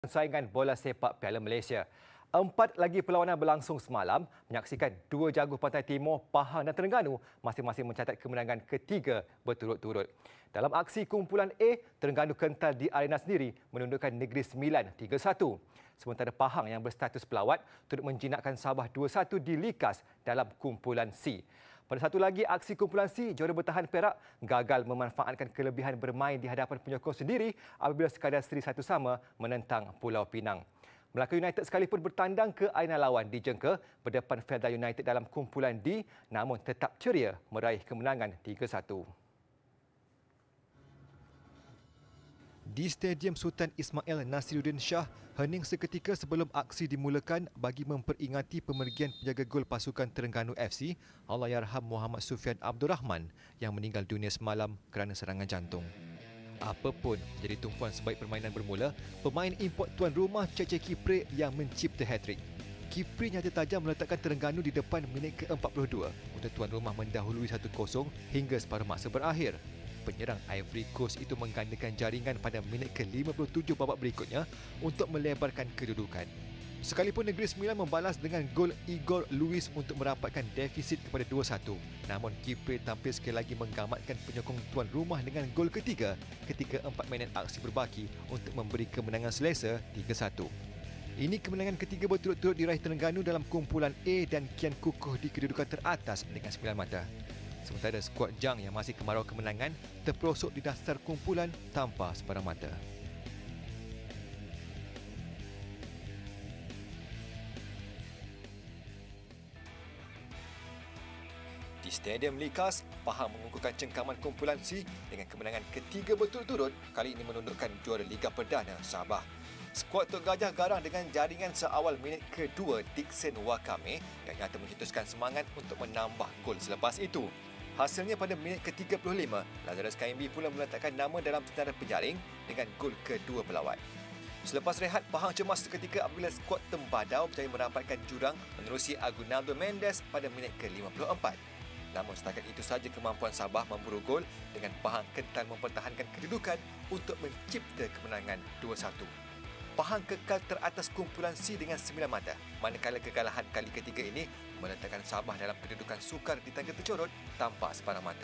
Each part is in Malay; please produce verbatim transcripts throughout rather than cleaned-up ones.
Saingan bola sepak Piala Malaysia. Empat lagi perlawanan berlangsung semalam menyaksikan dua jago Pantai Timur, Pahang dan Terengganu masing-masing mencatat kemenangan ketiga berturut-turut. Dalam aksi kumpulan A, Terengganu kental di arena sendiri menundukkan Negeri Sembilan tiga satu. Sementara Pahang yang berstatus pelawat turut menjinakkan Sabah dua satu di Likas dalam kumpulan C. Pada satu lagi aksi kumpulan C, juara bertahan Perak gagal memanfaatkan kelebihan bermain di hadapan penyokong sendiri apabila sekadar seri satu sama menentang Pulau Pinang. Melaka United sekalipun bertandang ke arena lawan di Jengka berdepan Felda United dalam kumpulan D namun tetap ceria meraih kemenangan tiga satu. Di Stadium Sultan Ismail Nasiruddin Shah, hening seketika sebelum aksi dimulakan bagi memperingati pemergian penjaga gol pasukan Terengganu F C, Allahyarham Muhammad Sufian Abdul Rahman yang meninggal dunia semalam kerana serangan jantung. Apapun jadi tumpuan sebaik permainan bermula, pemain import tuan rumah Cece Kipre yang mencipta hat-trick. Kipre nyata tajam meletakkan Terengganu di depan minit ke empat puluh dua untuk tuan rumah mendahului satu kosong hingga separuh masa berakhir. Penyerang Ivory Coast itu menggandakan jaringan pada minit ke lima puluh tujuh babak berikutnya untuk melebarkan kedudukan. Sekalipun Negeri Sembilan membalas dengan gol Igor Luis untuk merapatkan defisit kepada dua satu. Namun Kipre tampil sekali lagi menggamatkan penyokong tuan rumah dengan gol ketiga ketika empat minit aksi berbaki untuk memberi kemenangan selesa tiga satu. Ini kemenangan ketiga berturut-turut diraih Terengganu dalam kumpulan A dan kian kukuh di kedudukan teratas dengan sembilan mata. Sementara skuad Jang yang masih kemarau kemenangan terperosok di dasar kumpulan tanpa sebarang mata. Di Stadium Likas, Pahang mengukuhkan cengkaman kumpulan C dengan kemenangan ketiga berturut-turut, kali ini menundukkan juara Liga Perdana Sabah. Skuad Tok Gajah garang dengan jaringan seawal minit kedua Dixon Wakame yang nyata mencetuskan semangat untuk menambah gol selepas itu. Hasilnya pada minit ke tiga puluh lima, Lazarus K M B pula meletakkan nama dalam tentara penjaring dengan gol kedua pelawat. Selepas rehat, Pahang cemas seketika apabila skuad Tembadau berjaya merapatkan jurang menerusi Aguinaldo Mendes pada minit ke lima puluh empat. Namun setakat itu saja kemampuan Sabah memburu gol dengan Pahang kental mempertahankan kedudukan untuk mencipta kemenangan dua satu. Pahang kekal teratas kumpulan C dengan sembilan mata, manakala kekalahan kali ketiga ini meletakkan Sabah dalam kedudukan sukar di tangga tercorot tanpa sebarang mata.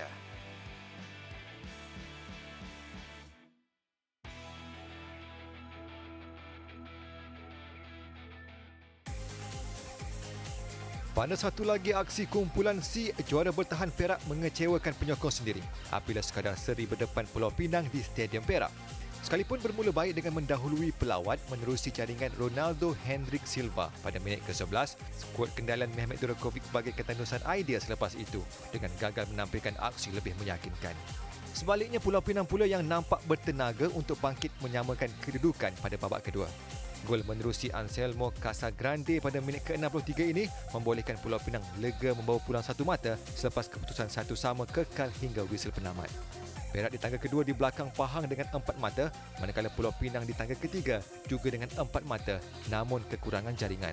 Pada satu lagi aksi kumpulan C, juara bertahan Perak mengecewakan penyokong sendiri apabila sekadar seri berdepan Pulau Pinang di Stadium Perak. Sekalipun bermula baik dengan mendahului pelawat menerusi jaringan Ronaldo Hendrik Silva pada minit ke sebelas, skuad kendalian Mehmet Durakovic bagi ketandusan idea selepas itu dengan gagal menampilkan aksi lebih meyakinkan. Sebaliknya, Pulau Pinang pula yang nampak bertenaga untuk bangkit menyamakan kedudukan pada babak kedua. Gol menerusi Anselmo Casagrande pada minit ke enam puluh tiga ini membolehkan Pulau Pinang lega membawa pulang satu mata selepas keputusan satu sama kekal hingga whistle penamat. Perak di tangga kedua di belakang Pahang dengan empat mata, manakala Pulau Pinang di tangga ketiga juga dengan empat mata namun kekurangan jaringan.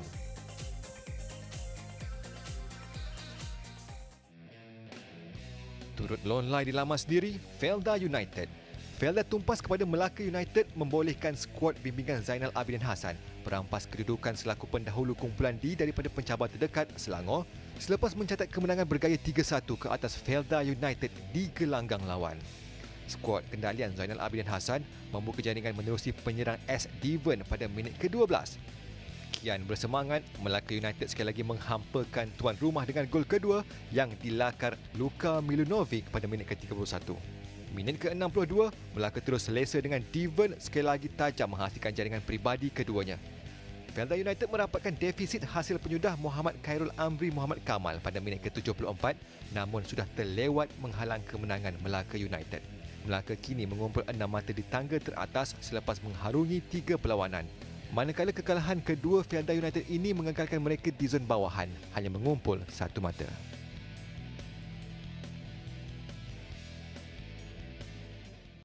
Turut lonlai di laman sendiri, Felda United. Felda tumpas kepada Melaka United membolehkan skuad bimbingan Zainal Abidin Hassan berampas kedudukan selaku pendahulu kumpulan D daripada pencabar terdekat Selangor selepas mencatat kemenangan bergaya tiga satu ke atas Felda United di gelanggang lawan. Skuad kendalian Zainal Abidin Hassan membuka jaringan menerusi penyerang S. Devon pada minit ke dua belas. Kian bersemangat, Melaka United sekali lagi menghampakan tuan rumah dengan gol kedua yang dilakar Luka Milunovic pada minit ke tiga puluh satu. Minit ke enam puluh dua, Melaka terus selesa dengan Devon sekali lagi tajam menghasilkan jaringan peribadi keduanya. Felda United merapatkan defisit hasil penyudah Muhammad Khairul Amri Muhammad Kamal pada minit ke tujuh puluh empat namun sudah terlewat menghalang kemenangan Melaka United. Melaka kini mengumpul enam mata di tangga teratas selepas mengharungi tiga perlawanan. Manakala kekalahan kedua Felda United ini mengekalkan mereka di zon bawahan, hanya mengumpul satu mata.